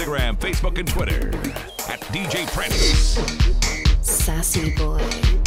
Instagram, Facebook, and Twitter at DJ Prince. Sassy boy.